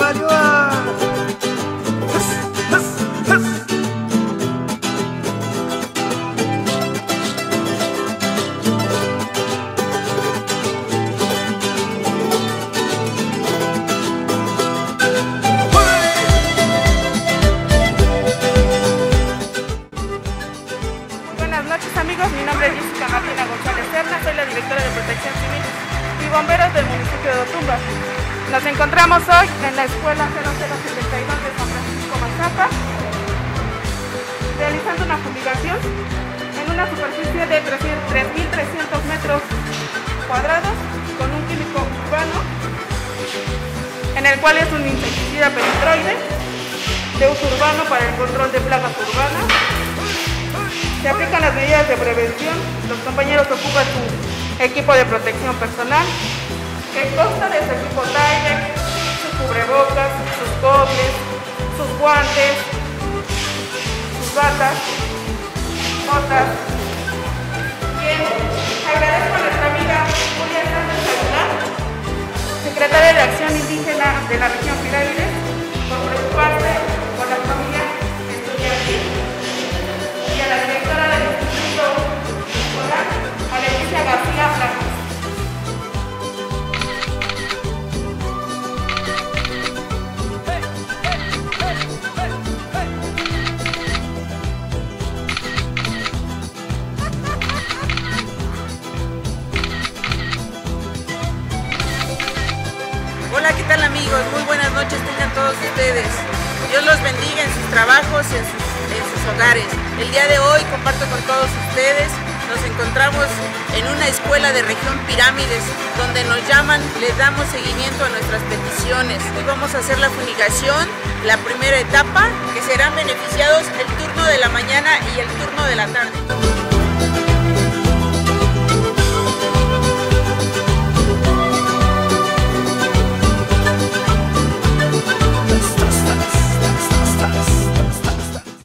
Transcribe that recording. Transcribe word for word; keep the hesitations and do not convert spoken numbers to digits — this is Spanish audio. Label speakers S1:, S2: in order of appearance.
S1: ayuda.
S2: Buenas noches amigos, mi nombre es Jessica Martina González Serna, soy la directora de Protección Civil y Bomberos del municipio de Otumba. Nos encontramos hoy en la escuela cero cero setenta y dos de San Francisco Mazapa, realizando una fumigación en una superficie de tres mil trescientos metros cuadrados con un químico urbano, en el cual es un insecticida peritroide de uso urbano para el control de plagas urbanas. Se aplican las medidas de prevención. Los compañeros ocupan su equipo de protección personal, que consta de su equipo Tyvek, sus cubrebocas, sus gogles, sus guantes, sus batas, botas. Bien, agradezco a nuestra amiga Julia Sánchez Aguilar, secretaria de Acción Indígena de la región Pirámides, por preocuparse por las familias estudiantiles, y a la directora del Instituto Escolar, a Leticia García Blanco.
S3: Hola, ¿qué tal amigos? Muy buenas noches tengan todos ustedes. Dios los bendiga en sus trabajos, en sus, en sus hogares. El día de hoy comparto con todos ustedes. Nos encontramos en una escuela de región Pirámides, donde nos llaman, les damos seguimiento a nuestras peticiones. Hoy vamos a hacer la fumigación, la primera etapa, que serán beneficiados el turno de la mañana y el turno de la tarde.